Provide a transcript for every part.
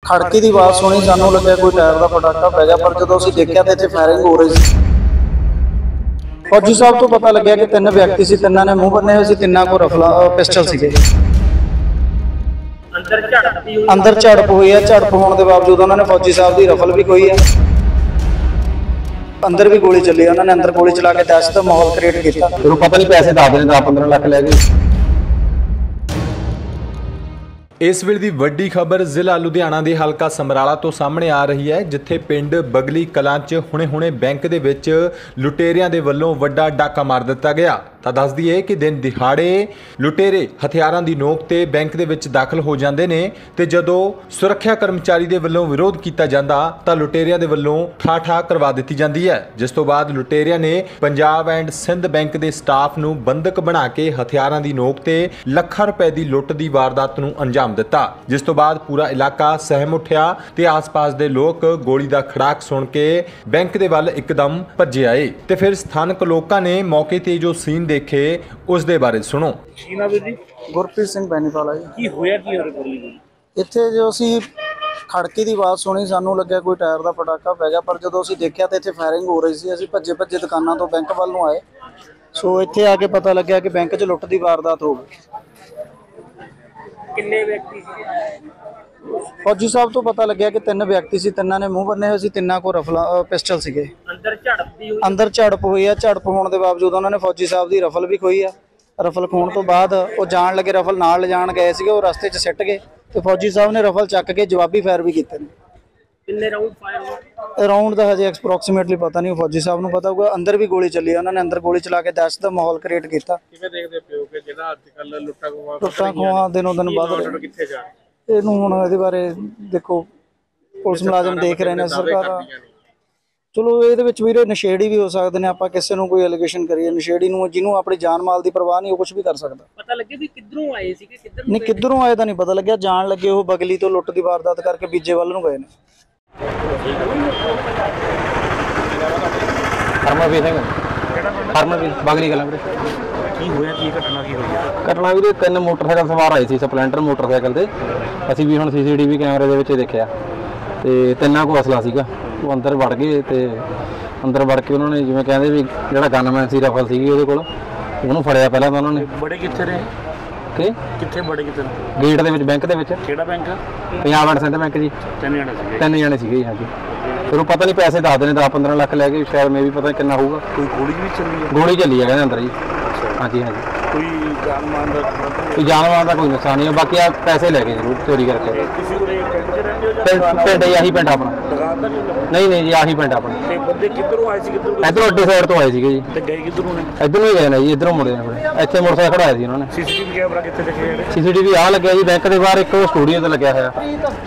खड़की की आवाज़ सुनी, सानू लग्या कोई टायर का पटाखा पै गया, पर जो असीं देखिया तो इत्थे फायरिंग हो रही सी। फौजी साहब तो पता लग्या कि 3 व्यक्ति सी, तिन्हां ने मूँह बन्ने हुए सी, तिन्हां कोल पिस्टल सीगे। अंदर झड़प हुई है, झड़प होने के बावजूद उन्होंने फौजी साहब की रफल भी खोई है, अंदर भी गोली चली है, उन्होंने अंदर गोली चला के दहशत का माहौल क्रिएट किया। पता नहीं पैसे दस देने 10-15 लाख लै गए। इस वेले दी वड्डी खबर जिला लुधियाना के हलका समराला तो सामने आ रही है, जिथे पिंड बगली कलां च हुणे बैंक दे विच लुटेरियां दे वल्लों वड्डा डाका मार दिता गया। तो दस दईए कि दिन दिहाड़े लुटेरे हथियारां दी नोक ते बैंक दे विच दाखल हो जांदे ने ते जदों सुरक्षा कर्मचारी दे वल्लों विरोध कीता जांदा तां लुटेरियां दे वल्लों ठा करवा दित्ती जांदी है, जिस तो बाद लुटेरियां ने पंजाब एंड सिंध बैंक दे स्टाफ नूं बंधक बना के हथियारां दी नोक ते ਲੱਖਾਂ रुपए की लुੱਟ की वारदात नूं अंजाम दिता, जिस तो बाद पूरा इलाका सहम उठिया ते आस-पास दे लोग गोली दा खड़ाक सुन के बैंक दे वल एकदम भज्जे आए। ते फिर स्थानक लोकां ने मौके ते जो सीन देखे उस दे बारे सुनो। गुरप्रीत सिंह बैनीवाला जी। की होया की होरे गोली इत्थे जो असीं खड़की की आवाज़ सुनी, सानू लग्या कोई टायर का पटाखा पै गया, पर जो असीं देखिया तो इत्थे फायरिंग हो रही सी। असीं भज्जे दुकानां तो बैंक वल नूं आए, सो इत्थे आके पता लग्या कि बैंक च लुੱਟ की वारदात हो गई। किन्ने व्यक्ति फौजी साहब तो पता लग्या कि 3 व्यक्ति सी, तिन्हां ने मूँह बन्ने हुए सी, तिन्हां कोल पिस्टल सीगे। अंदर झड़प हुई है, झड़प होने के बावजूद उन्होंने फौजी साहब की रफल भी खोई है। रफल खोण तो बाद वो जान लगे, रफल नाल ले जाण गए सीगे, वो रस्ते च सिੱਟ गए तो फौजी साहब ने रफल चक के जवाबी फायर भी किए। किन्ने राउंड फायर होए? राउंड का हजे एप्रोक्सीमेटली पता नहीं, फौजी साहब को पता होगा। अंदर भी गोली चली है, उन्होंने अंदर गोली चला के दहशत का माहौल क्रिएट किया। किवें देखदे पिओ कि जेड़ा अजकल लुੱਟਾਂ ਖੋਹਾਂ दिनों दिन ਵੱਧ ਰਹੇ कित्थे जा ਇਹਨੂੰ ਹੁਣ ਇਹਦੇ ਬਾਰੇ ਦੇਖੋ ਪੁਲਿਸ ਮੁਲਾਜ਼ਮ ਦੇਖ ਰਹੇ ਨੇ, ਸਰਕਾਰ ਚਲੋ ਇਹਦੇ ਵਿੱਚ ਵੀਰੇ ਨਸ਼ੇੜੀ ਵੀ ਹੋ ਸਕਦੇ ਨੇ। ਆਪਾਂ ਕਿਸੇ ਨੂੰ ਕੋਈ ਐਲੀਗੇਸ਼ਨ ਕਰੀਏ ਨਸ਼ੇੜੀ ਨੂੰ, ਜਿਹਨੂੰ ਆਪਣੀ ਜਾਨ ਮਾਲ ਦੀ ਪਰਵਾਹ ਨਹੀਂ, ਉਹ ਕੁਝ ਵੀ ਕਰ ਸਕਦਾ। ਪਤਾ ਲੱਗੇ ਵੀ ਕਿੱਧਰੋਂ ਆਏ ਸੀ ਕਿ ਕਿੱਧਰ ਨਹੀਂ, ਕਿੱਧਰੋਂ ਆਏ ਤਾਂ ਨਹੀਂ ਪਤਾ ਲੱਗਿਆ। ਜਾਣ ਲੱਗੇ ਉਹ ਬਗਲੀ ਤੋਂ ਲੁੱਟ ਦੀ ਵਾਰਦਾਤ ਕਰਕੇ ਬੀਜੇ ਵੱਲ ਨੂੰ ਗਏ ਨੇ। ਹਰਮਨਵੀਰ ਸਿੰਘ, ਹਰਮਨਵੀਰ ਬਗਲੀ ਕਲਾਂ ਵੀਰੇ। ਕੀ ਹੋਇਆ ਕੀ ਘਟਨਾ ਕੀ ਹੋਈ ਹੈ? ਘਟਨਾ ਵੀਰੇ 3 ਮੋਟਰਸਾਈਕਲ ਸਵਾਰ ਆਏ ਸੀ, ਸਪਲੈਂਡਰ ਮੋਟਰਸਾਈਕਲ ਤੇ। ਅਸੀਂ ਵੀ ਹੁਣ CCTV ਕੈਮਰੇ ਦੇ ਵਿੱਚ ਦੇਖਿਆ ਤੇ 3 ਕੋਲ ਅਸਲਾ ਸੀਗਾ। ਉਹ ਅੰਦਰ ਵੜ ਗਏ ਤੇ ਅੰਦਰ ਵੜ ਕੇ ਉਹਨਾਂ ਨੇ ਜਿਵੇਂ ਕਹਿੰਦੇ ਵੀ ਜਿਹੜਾ ਗਨਮੈਨ ਸੀ ਰਫਲ ਸੀਗੀ ਉਹਦੇ ਕੋਲ, ਉਹਨੂੰ ਫੜਿਆ ਪਹਿਲਾਂ ਤਾਂ ਉਹਨਾਂ ਨੇ। ਬੜੇ ਕਿੱਥੇ ਰਹੇ ਕਿ ਕਿੱਥੇ ਬੜੇ ਕਿੱਥੇ? ਗੇਟ ਦੇ ਵਿੱਚ, ਬੈਂਕ ਦੇ ਵਿੱਚ। ਕਿਹੜਾ bank? Punjab and Sind bank ਜੀ। 3 ਜਣੇ ਸੀਗੇ ਜੀ। ਹਾਂਜੀ, ਫਿਰ ਉਹ ਪਤਾ ਨਹੀਂ ਪੈਸੇ ਦੱਸ ਦੇਣੇ 10-15 ਲੱਖ ਲੈ ਕੇ, ਸ਼ਾਇਦ ਮੈਂ ਵੀ ਪਤਾ ਕਿੰਨਾ ਹੋਊਗਾ। ਕੋਈ ਗੋਲੀ ਵੀ ਚੱਲੀ ਹੈ? ਗੋਲੀ ਚੱਲੀ ਹੈ ਕਹਿੰਦੇ ਅੰਦਰ ਜੀ। ਹਾਂਜੀ ਕੋਈ ਜਾਨਮਾਨ ਦਾ ਕੋਈ ਜਾਨਮਾਨ ਦਾ ਕੋਈ ਨੁਕਸਾਨ ਨਹੀਂ, ਬਾਕੀ ਆ ਪੈਸੇ ਲੈ ਗਏ ਜ਼ਰੂਰ ਚੋਰੀ ਕਰਕੇ। ਕਿਸੇ ਕੋਲ ਪਿੰਡ ਚ ਰਹਿੰਦੇ ਹੋ ਜਾਂ ਪਿੰਡ ਆਹੀ ਪਿੰਡ ਆਪਣਾ? ਨਹੀਂ ਜੀ, ਆਹੀ ਪਿੰਡ ਆਪਣਾ। ਤੇ ਬੰਦੇ ਕਿੱਧਰੋਂ ਆਏ ਸੀ? ਇੱਧਰੋਂ ਅੱਡੇ ਸਾਈਡ ਤੋਂ ਆਏ ਸੀਗੇ ਜੀ। ਤੇ ਗਏ ਕਿੱਧਰੋਂ ਨੇ? ਇੱਧਰੋਂ ਹੀ ਗਏ ਨੇ ਜੀ, ਇੱਧਰੋਂ ਮੁੜੇ ਨੇ ਫਿਰ। ਇੱਥੇ ਮੋਟਰਸਾਈਕਲ ਖੜਾਇਆ ਸੀ ਉਹਨਾਂ ਨੇ। CCTV ਕੈਮਰਾ ਕਿੱਥੇ ਦੇਖਿਆ? CCTV ਆ ਲੱਗਿਆ ਜੀ ਬੈਂਕ ਦੇ ਬਾਹਰ, ਇੱਕ ਉਹ ਸਟੂਡੀਓ ਤੇ ਲੱਗਿਆ ਹੋਇਆ।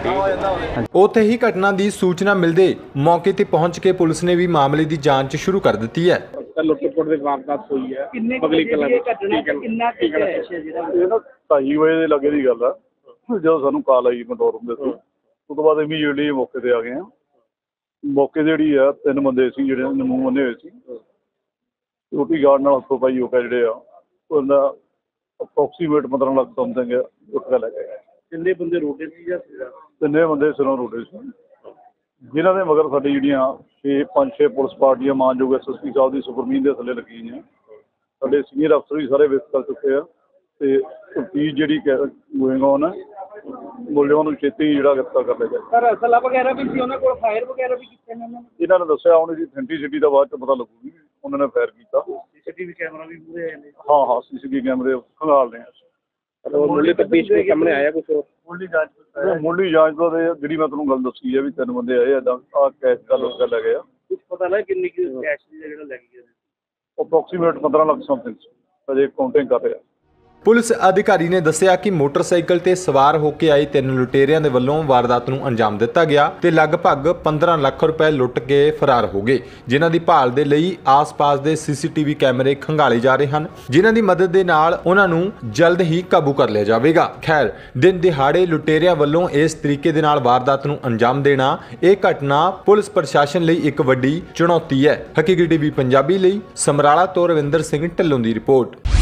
ਉੱਥੇ ਹੀ ਘਟਨਾ ਦੀ ਸੂਚਨਾ ਮਿਲਦੇ ਮੌਕੇ ਤੇ ਪਹੁੰਚ ਕੇ ਪੁਲਿਸ ਨੇ ਵੀ ਮਾਮਲੇ ਦੀ ਜਾਂਚ ਸ਼ੁਰੂ ਕਰ ਦਿੱਤੀ ਹੈ। ਲੁੱਟ-ਖੋਟ ਦੀ ਵਾਰਦਾਤ ਹੋਈ ਹੈ ਬਗਲੀ ਕਲਾਂ ਵਿੱਚ। ਕਿੰਨਾ ਹੈ ਜਿਹੜਾ ਇਹ ਨਾ 2:30 ਵਜੇ ਦੇ ਲੱਗੇ ਦੀ ਗੱਲ ਆ। ਜਦੋਂ ਸਾਨੂੰ ਕਾਲ ਆਈ ਕੰਟਰੋਲ ਰੂਮ ਦੇ ਤੋਂ, ਉਸ ਤੋਂ ਬਾਅਦ ਇਮੀਡੀਏਟਲੀ ਮੌਕੇ ਤੇ ਆ ਗਏ ਆ। ਮੌਕੇ ਜਿਹੜੀ ਆ 3 ਬੰਦੇ ਸੀ ਜਿਹੜੇ ਮੂੰਹ ਬੰਨੇ ਹੋਏ ਸੀ, ਸਿਕਿਉਰਟੀ ਗਾਰਡ ਨਾਲ ਹੱਥੋਂ ਪਾਈ ਹੋ ਕੇ ਜਿਹੜੇ ਆ ਉਹਦਾ ਅਪਰੋਕਸੀਮੇਟ 15 ਲੱਖ ਸਮਥਿੰਗ ਲੁੱਟ ਕੇ ਲੈ ਗਏ। ਕਿੰਨੇ ਬੰਦੇ ਰੋਡੇ ਸੀ ਜਾਂ 3 ਬੰਦੇ ਸਿਰੋਂ ਰੋਡੇ ਸੀ, ਜਿਨ੍ਹਾਂ ਦੇ ਮਗਰ ਸਾਡੀ ਜਿਹੜੀਆਂ 5-6 ਪੁਲਿਸ ਪਾਰਟੀਆਂ ਮਾਨਯੋਗ SSP ਸਾਹਿਬ ਦੀ ਸੁਪਰਮੀਨ ਦੇ ਥੱਲੇ ਲੱਗੀ ਨੇ। ਸਾਡੇ ਸੀਨੀਅਰ ਅਫਸਰ ਵੀ ਸਾਰੇ ਵਿਜ਼ਿਟ ਕਰ ਚੁੱਕੇ ਆ ਤੇ ਤਫਤੀਸ਼ ਜਿਹੜੀ ਗੋਇੰਗ ਔਨ ਹੈ, ਮੁਲਜ਼ਮਾਂ ਨੂੰ ਛੇਤੀ ਜਿਹੜਾ ਗ੍ਰਿਫਤਾਰ ਕਰ ਲਿਆ ਜਾਏ। ਸਰ ਅਸਲਾ ਵਗੈਰਾ ਵੀ ਸੀ ਉਹਨਾਂ ਕੋਲ, ਫਾਇਰ ਵਗੈਰਾ ਵੀ ਕੀਤੇ ਨੇ ਇਹਨਾਂ ਨੇ ਦੱਸਿਆ। ਹੁਣ ਇਹਦੀ ਅਥੈਂਟਿਸਿਟੀ ਦਾ ਬਾਅਦ 'ਚ ਪਤਾ ਲੱਗੂਗੀ। ਉਹਨਾਂ ਨੇ ਫਾਇਰ ਕੀਤਾ। CCTV ਕੈਮਰਾ ਵੀ ਪੂਰੇ ਆਏ ਨੇ? ਹਾਂ, CCTV ਕੈਮਰੇ ਖੰਗਾਲ ਰਹੇ ਆ। ਮੁੱਢਲੀ ਤਫਤੀਸ਼ ਦੇ ਸਾਹਮਣੇ ਆਇਆ ਕੁਝ? ਮੁੱਢਲੀ ਜਾਂਚ ਤੋਂ ਜਿਹੜੀ ਮੈਂ ਤੁਹਾਨੂੰ ਗੱਲ ਦੱਸੀ ਹੈ ਵੀ 3 ਬੰਦੇ ਆਏ ਇੱਦਾਂ ਆਹ ਕੈਸ਼ ਦਾ ਲੁੱਟ ਲੈ ਗਏ ਆ। ਕੁਝ ਪਤਾ ਲੱਗਾ ਕਿੰਨੀ ਕੈਸ਼ ਜਿਹੜਾ ਲੈ ਗਏ? ਅਪਰੋਕਸੀਮੇਟ 15 ਲੱਖ ਸਮਥਿੰਗ ਅਜੇ ਕਾਊਂਟਿੰਗ ਕਰ ਰਿਹਾ। ਪੁਲਿਸ ਅਧਿਕਾਰੀ ਨੇ ਦੱਸਿਆ ਕਿ ਮੋਟਰਸਾਈਕਲ ਤੇ ਸਵਾਰ ਹੋ ਕੇ ਆਏ 3 ਲੁਟੇਰਿਆਂ ਦੇ ਵੱਲੋਂ ਵਾਰਦਾਤ ਨੂੰ ਅੰਜਾਮ ਦਿੱਤਾ ਗਿਆ ਤੇ ਲਗਭਗ 15 ਲੱਖ ਰੁਪਏ ਲੁੱਟ ਕੇ ਫਰਾਰ ਹੋ ਗਏ, ਜਿਨ੍ਹਾਂ ਦੀ ਭਾਲ ਦੇ ਲਈ ਆਸ-ਪਾਸ ਦੇ CCTV ਕੈਮਰੇ ਖੰਗਾਲੇ ਜਾ ਰਹੇ ਹਨ, ਜਿਨ੍ਹਾਂ ਦੀ ਮਦਦ ਦੇ ਨਾਲ ਉਹਨਾਂ ਨੂੰ ਜਲਦ ਹੀ ਕਾਬੂ ਕਰ ਲਿਆ ਜਾਵੇਗਾ। ਖੈਰ, ਦਿਨ ਦਿਹਾੜੇ ਲੁਟੇਰਿਆਂ ਵੱਲੋਂ ਇਸ ਤਰੀਕੇ ਦੇ ਨਾਲ ਵਾਰਦਾਤ ਨੂੰ ਅੰਜਾਮ ਦੇਣਾ, ਇਹ ਘਟਨਾ ਪੁਲਿਸ ਪ੍ਰਸ਼ਾਸਨ ਲਈ ਇੱਕ ਵੱਡੀ ਚੁਣੌਤੀ ਹੈ। ਹਕੀਕੀ TV ਪੰਜਾਬੀ ਲਈ ਸਮਰਾਲਾ ਤੋਂ ਰਵਿੰਦਰ ਸਿੰਘ ਢਿੱਲੋਂ ਦੀ ਰਿਪੋਰਟ।